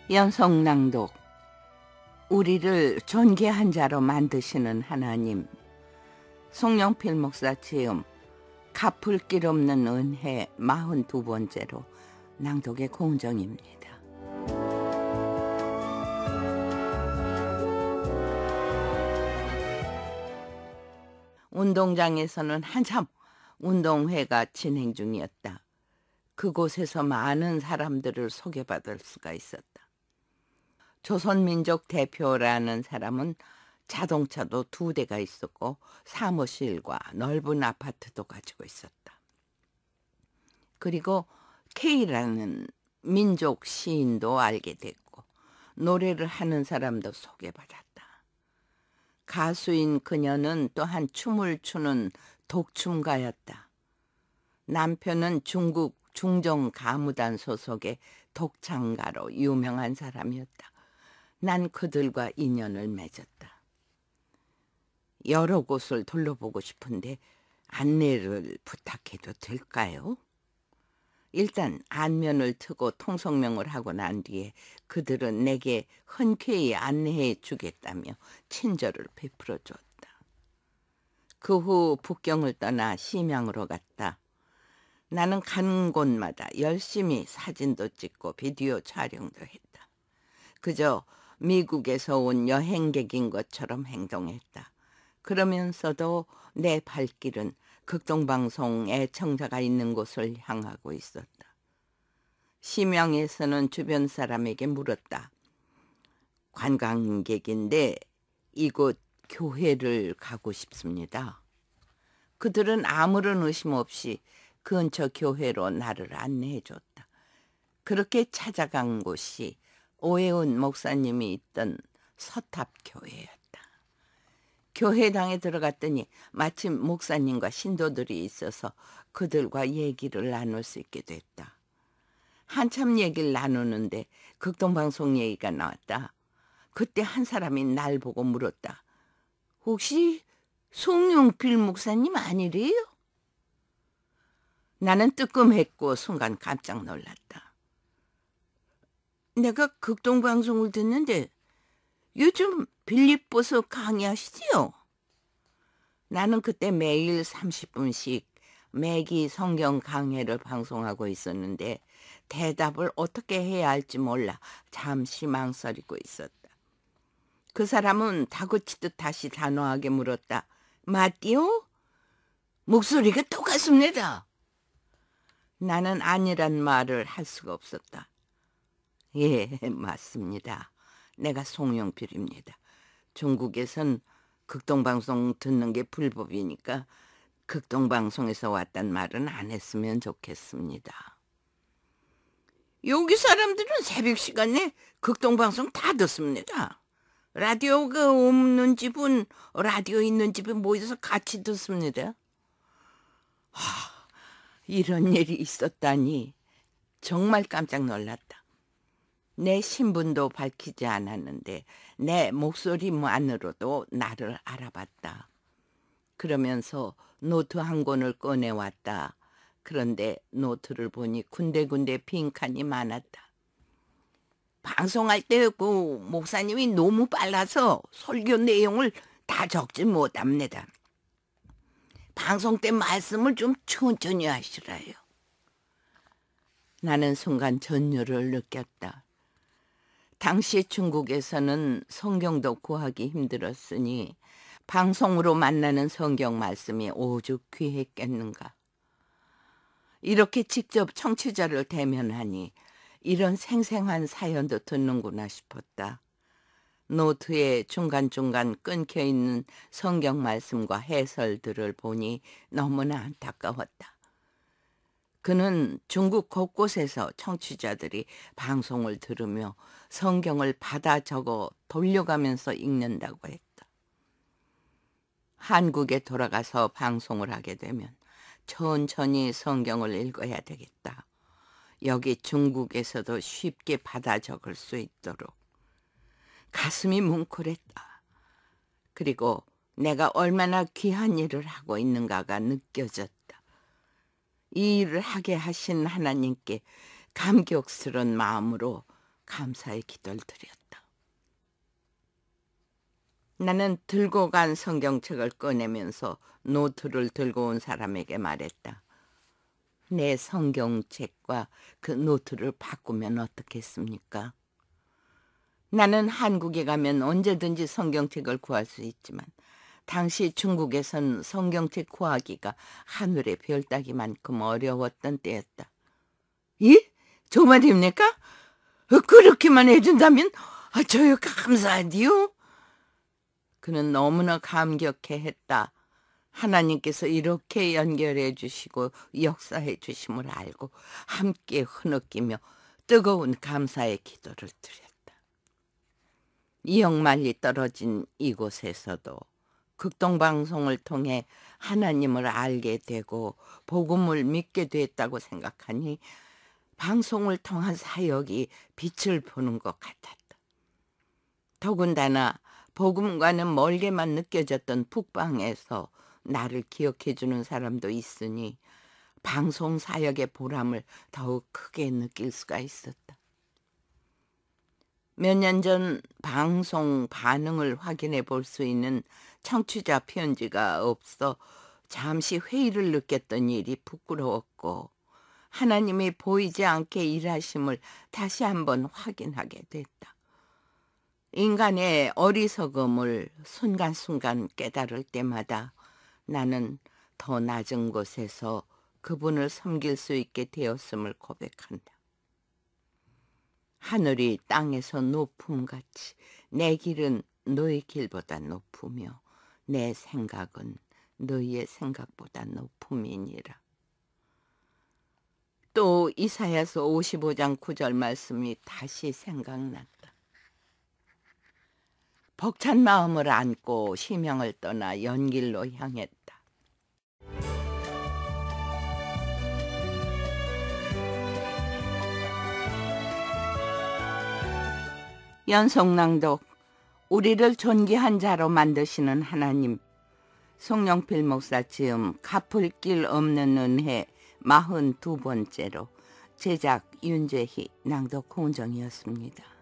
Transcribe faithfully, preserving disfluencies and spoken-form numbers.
연속낭독. 우리를 존귀한 자로 만드시는 하나님. 송영필 목사 지음. 갚을 길 없는 은혜 마흔두 번째로 낭독의 공정입니다. 운동장에서는 한참 운동회가 진행 중이었다. 그곳에서 많은 사람들을 소개받을 수가 있었다. 조선민족 대표라는 사람은 자동차도 두 대가 있었고 사무실과 넓은 아파트도 가지고 있었다. 그리고 K라는 민족 시인도 알게 됐고 노래를 하는 사람도 소개받았다. 가수인 그녀는 또한 춤을 추는 독춤가였다. 남편은 중국 중정가무단 소속의 독창가로 유명한 사람이었다. 난 그들과 인연을 맺었다. 여러 곳을 둘러보고 싶은데 안내를 부탁해도 될까요? 일단 안면을 트고 통성명을 하고 난 뒤에 그들은 내게 흔쾌히 안내해 주겠다며 친절을 베풀어 주었다. 그 후 북경을 떠나 심양으로 갔다. 나는 가는 곳마다 열심히 사진도 찍고 비디오 촬영도 했다. 그저 미국에서 온 여행객인 것처럼 행동했다. 그러면서도 내 발길은 극동방송 애청자가 있는 곳을 향하고 있었다. 심양에서는 주변 사람에게 물었다. 관광객인데 이곳 교회를 가고 싶습니다. 그들은 아무런 의심 없이 근처 교회로 나를 안내해줬다. 그렇게 찾아간 곳이 오해훈 목사님이 있던 서탑교회였다. 교회당에 들어갔더니 마침 목사님과 신도들이 있어서 그들과 얘기를 나눌 수 있게 됐다. 한참 얘기를 나누는데 극동방송 얘기가 나왔다. 그때 한 사람이 날 보고 물었다. 혹시 송영필 목사님 아니래요? 나는 뜨끔했고 순간 깜짝 놀랐다. 내가 극동방송을 듣는데 요즘 빌립보서 강의하시지요? 나는 그때 매일 삼십 분씩 매기 성경 강해를 방송하고 있었는데 대답을 어떻게 해야 할지 몰라 잠시 망설이고 있었다. 그 사람은 다그치듯 다시 단호하게 물었다. 맞디요? 목소리가 똑같습니다. 나는 아니란 말을 할 수가 없었다. 예, 맞습니다. 내가 송영필입니다. 중국에선 극동방송 듣는 게 불법이니까 극동방송에서 왔단 말은 안 했으면 좋겠습니다. 여기 사람들은 새벽 시간에 극동방송 다 듣습니다. 라디오가 없는 집은 라디오 있는 집에 모여서 같이 듣습니다. 하, 이런 일이 있었다니 정말 깜짝 놀랐다. 내 신분도 밝히지 않았는데 내 목소리만으로도 나를 알아봤다. 그러면서 노트 한 권을 꺼내왔다. 그런데 노트를 보니 군데군데 빈칸이 많았다. 방송할 때 그 목사님이 너무 빨라서 설교 내용을 다 적지 못합니다. 방송 때 말씀을 좀 천천히 하시라요. 나는 순간 전율을 느꼈다. 당시 중국에서는 성경도 구하기 힘들었으니 방송으로 만나는 성경 말씀이 오죽 귀했겠는가. 이렇게 직접 청취자를 대면하니 이런 생생한 사연도 듣는구나 싶었다. 노트에 중간중간 끊겨있는 성경 말씀과 해설들을 보니 너무나 안타까웠다. 그는 중국 곳곳에서 청취자들이 방송을 들으며 성경을 받아 적어 돌려가면서 읽는다고 했다. 한국에 돌아가서 방송을 하게 되면 천천히 성경을 읽어야 되겠다. 여기 중국에서도 쉽게 받아 적을 수 있도록. 가슴이 뭉클했다. 그리고 내가 얼마나 귀한 일을 하고 있는가가 느껴졌다. 이 일을 하게 하신 하나님께 감격스러운 마음으로 감사의 기도를 드렸다. 나는 들고 간 성경책을 꺼내면서 노트를 들고 온 사람에게 말했다. 내 성경책과 그 노트를 바꾸면 어떻겠습니까? 나는 한국에 가면 언제든지 성경책을 구할 수 있지만 당시 중국에선 성경책 구하기가 하늘의 별 따기만큼 어려웠던 때였다. 예? 정말입니까? 그렇게만 해준다면 저요 감사하디요. 그는 너무나 감격해했다. 하나님께서 이렇게 연결해 주시고 역사해 주심을 알고 함께 흐느끼며 뜨거운 감사의 기도를 드렸다. 이역만리 떨어진 이곳에서도 극동방송을 통해 하나님을 알게 되고 복음을 믿게 됐다고 생각하니 방송을 통한 사역이 빛을 보는 것 같았다. 더군다나 복음과는 멀게만 느껴졌던 북방에서 나를 기억해 주는 사람도 있으니 방송 사역의 보람을 더욱 크게 느낄 수가 있었다. 몇 년 전 방송 반응을 확인해 볼 수 있는 청취자 편지가 없어 잠시 회의를 느꼈던 일이 부끄러웠고 하나님이 보이지 않게 일하심을 다시 한번 확인하게 됐다. 인간의 어리석음을 순간순간 깨달을 때마다 나는 더 낮은 곳에서 그분을 섬길 수 있게 되었음을 고백한다. 하늘이 땅에서 높음같이 내 길은 너의 길보다 높으며 내 생각은 너희의 생각보다 높음이니라. 또 이사야서 오십오 장 구 절 말씀이 다시 생각났다. 벅찬 마음을 안고 심령을 떠나 연길로 향했다. 연속낭독. 우리를 존귀한 자로 만드시는 하나님. 송영필 목사 지음 갚을 길 없는 은혜 마흔두 번째로 제작 윤재희, 낭독 홍정이었습니다.